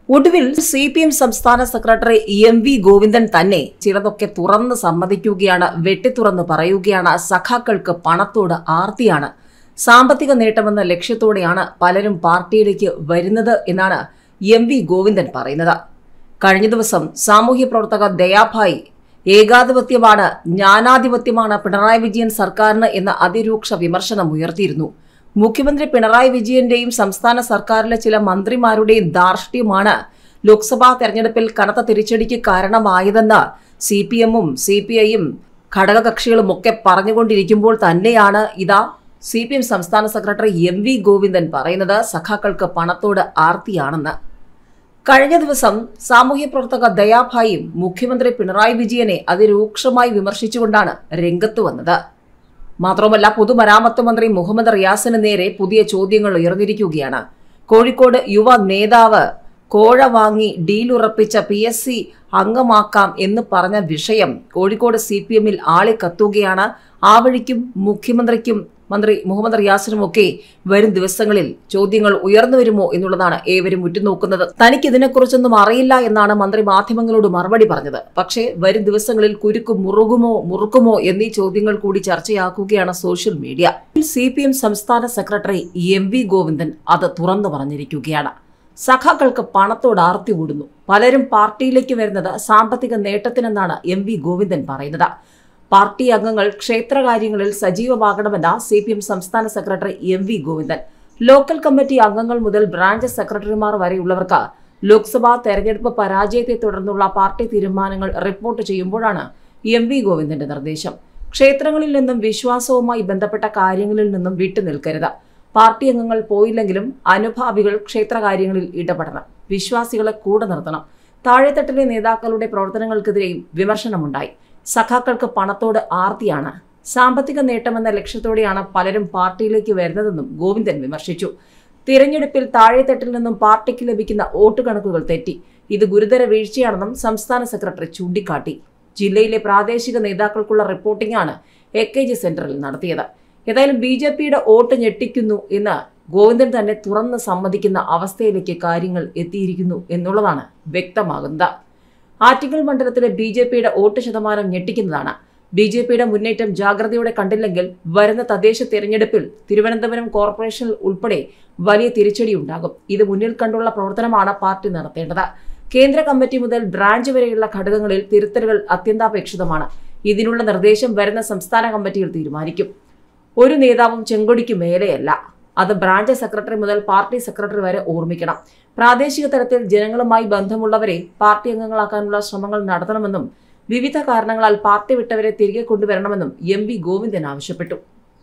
ഒടുവിൽ CPM സംസ്ഥാന secretary MV Govindan തന്നെ ചിലതൊക്കെ തുറന്ന് സമ്മതിക്കുകയാണ്, വെട്ടിത്തുറന്ന് പറയുകയാണ്. സഖാക്കൾക്ക് പണത്തോട് ആർത്തിയാണ്, സാമ്പത്തിക നേട്ടമെന്ന ലക്ഷ്യത്തോടെയാണ് പലരും പാർട്ടിയിലേക്ക് വരുന്നത് എന്നാണ് MV ഗോവിന്ദൻ പറയുന്നത്. കഴിഞ്ഞ ദിവസം സാമൂഹ്യ പ്രവർത്തക ദയാഭായ് ഏകാധിപത്യമാണ്, ജ്ഞാനാധിപത്യമാണ് പിണറായി വിജയൻ സർക്കാരിന് എന്ന അതിരൂക്ഷ വിമർശനം ഉയർത്തിയിരുന്നു. മുഖ്യമന്ത്രി പിണറായി വിജയന്റെയും സംസ്ഥാന സർക്കാരിലെ ചില മന്ത്രിമാരുടെയും ധാർഷ്ട്യമാണ് ലോക്സഭാ തെരഞ്ഞെടുപ്പിൽ കനത്ത തിരിച്ചടിക്ക് കാരണമായതെന്ന് CPM-ഉം CPI-യും ഘടകകക്ഷികളുമൊക്കെ പറഞ്ഞുകൊണ്ടിരിക്കുമ്പോൾ തന്നെയാണ് ഇതാ CPM സംസ്ഥാന സെക്രട്ടറി MV ഗോവിന്ദൻ പറയുന്നത് സഖാക്കൾക്ക് പണത്തോട് ആർത്തിയാണെന്ന്. കഴിഞ്ഞ ദിവസം സാമൂഹ്യ പ്രവർത്തക ദയാഭായും മുഖ്യമന്ത്രി പിണറായി വിജയനെ അതിരൂക്ഷമായി വിമർശിച്ചുകൊണ്ടാണ് രംഗത്ത് വന്നത്. മാത്രമല്ല, പൊതുമരാമത്ത് മന്ത്രി മുഹമ്മദ് റിയാസിന് നേരെ പുതിയ ചോദ്യങ്ങൾ ഉയർന്നിരിക്കുകയാണ്. കോഴിക്കോട് യുവ നേതാവ് കോഴ വാങ്ങി ഡീലുറപ്പിച്ച PSC അംഗമാക്കാം എന്ന് പറഞ്ഞ വിഷയം കോഴിക്കോട് CPM-ൽ ആളിക്കത്തുകയാണ്. ആ വഴിക്കും മുഖ്യമന്ത്രിക്കും മന്ത്രി മുഹമ്മദ് റിയാസിനുമൊക്കെ വരും ദിവസങ്ങളിൽ ചോദ്യങ്ങൾ ഉയർന്നു വരുമോ എന്നുള്ളതാണ് ഏവരും ഉറ്റുനോക്കുന്നത്. തനിക്ക് ഇതിനെക്കുറിച്ചൊന്നും അറിയില്ല എന്നാണ് മന്ത്രി മാധ്യമങ്ങളോട് മറുപടി പറഞ്ഞത്. പക്ഷേ വരും ദിവസങ്ങളിൽ കുരുക്ക് മുറുക്കുമോ എന്നീ ചോദ്യങ്ങൾ കൂടി ചർച്ചയാക്കുകയാണ് സോഷ്യൽ മീഡിയ. CPM സംസ്ഥാന സെക്രട്ടറി MV ഗോവിന്ദൻ അത് തുറന്നു പറഞ്ഞിരിക്കുകയാണ്. സഖാക്കൾക്ക് പണത്തോട് ആർത്തി കൂടുന്നു, പലരും പാർട്ടിയിലേക്ക് വരുന്നത് സാമ്പത്തിക നേട്ടത്തിനെന്നാണ് MV ഗോവിന്ദൻ പറയുന്നത്. പാർട്ടി അംഗങ്ങൾ ക്ഷേത്രകാര്യങ്ങളിൽ സജീവമാകണമെന്ന CPM സംസ്ഥാന secretary MV Govindan. Local committee അംഗങ്ങൾ മുതൽ ബ്രാഞ്ച് സെക്രട്ടറിമാർ വരെയുള്ളവർക്ക് ലോക്സഭാ തെരഞ്ഞെടുപ്പ് പരാജയത്തെ തുടർന്നുള്ള പാർട്ടി തീരുമാനങ്ങൾ റിപ്പോർട്ട് ചെയ്യുമ്പോഴാണ് MV ഗോവിന്ദന്റെ നിർദ്ദേശം. ക്ഷേത്രങ്ങളിൽ നിന്നും വിശ്വാസവുമായി ബന്ധപ്പെട്ട കാര്യങ്ങളിൽ നിന്നും വിട്ടുനിൽക്കരുത്. പാർട്ടി അംഗങ്ങൾ പോയില്ലെങ്കിലും അനുഭാവികൾ ക്ഷേത്രകാര്യങ്ങളിൽ ഇടപെടണം, വിശ്വാസികളെ കൂടെ നിർത്തണം. താഴെത്തട്ടിലെ നേതാക്കളുടെ പ്രവർത്തനങ്ങൾക്കെതിരെയും വിമർശനമുണ്ടായി. സഖാക്കൾക്ക് പണത്തോട് ആർത്തിയാണ്, സാമ്പത്തിക നേട്ടമെന്ന ലക്ഷ്യത്തോടെയാണ് പലരും പാർട്ടിയിലേക്ക് വരുന്നതെന്നും ഗോവിന്ദൻ വിമർശിച്ചു. തിരഞ്ഞെടുപ്പിൽ താഴെത്തട്ടിൽ നിന്നും പാർട്ടിക്ക് ലഭിക്കുന്ന വോട്ട് കണക്കുകൾ തെറ്റി, ഇത് ഗുരുതര വീഴ്ചയാണെന്നും സംസ്ഥാന സെക്രട്ടറി ചൂണ്ടിക്കാട്ടി. ജില്ലയിലെ പ്രാദേശിക നേതാക്കൾക്കുള്ള റിപ്പോർട്ടിംഗാണ് AKG സെന്ററിൽ നടത്തിയത്. ഏതായാലും BJP-യുടെ വോട്ട് ഞെട്ടിക്കുന്നു എന്ന് ഗോവിന്ദൻ തന്നെ തുറന്ന് സമ്മതിക്കുന്ന അവസ്ഥയിലേക്ക് കാര്യങ്ങൾ എത്തിയിരിക്കുന്നു എന്നുള്ളതാണ് വ്യക്തമാകുന്നത്. ആറ്റിങ്ങൽ മണ്ഡലത്തിലെ BJP-യുടെ വോട്ട് ശതമാനം ഞെട്ടിക്കുന്നതാണ്. BJP-യുടെ മുന്നേറ്റം ജാഗ്രതയോടെ കണ്ടില്ലെങ്കിൽ വരുന്ന തദ്ദേശ തെരഞ്ഞെടുപ്പിൽ തിരുവനന്തപുരം കോർപ്പറേഷനിൽ ഉൾപ്പെടെ വലിയ തിരിച്ചടിയുണ്ടാകും. ഇത് മുന്നിൽ കണ്ടുള്ള പ്രവർത്തനമാണ് പാർട്ടി നടത്തേണ്ടത്. കേന്ദ്ര കമ്മിറ്റി മുതൽ ബ്രാഞ്ച് വരെയുള്ള ഘടകങ്ങളിൽ തിരുത്തലുകൾ അത്യന്താപേക്ഷിതമാണ്. ഇതിനുള്ള നിർദ്ദേശം വരുന്ന സംസ്ഥാന കമ്മിറ്റിയിൽ തീരുമാനിക്കും. ഒരു നേതാവും ചെങ്കൊടിക്ക് മേലെയല്ല, അത് ബ്രാഞ്ച് സെക്രട്ടറി മുതൽ പാർട്ടി സെക്രട്ടറി വരെ ഓർമ്മിക്കണം. പ്രാദേശിക തലത്തിൽ ജനങ്ങളുമായി ബന്ധമുള്ളവരെ പാർട്ടി അംഗങ്ങളാക്കാനുള്ള ശ്രമങ്ങൾ നടത്തണമെന്നും വിവിധ കാരണങ്ങളാൽ പാർട്ടി വിട്ടവരെ തിരികെ കൊണ്ടുവരണമെന്നും MV ഗോവിന്ദൻ ആവശ്യപ്പെട്ടു.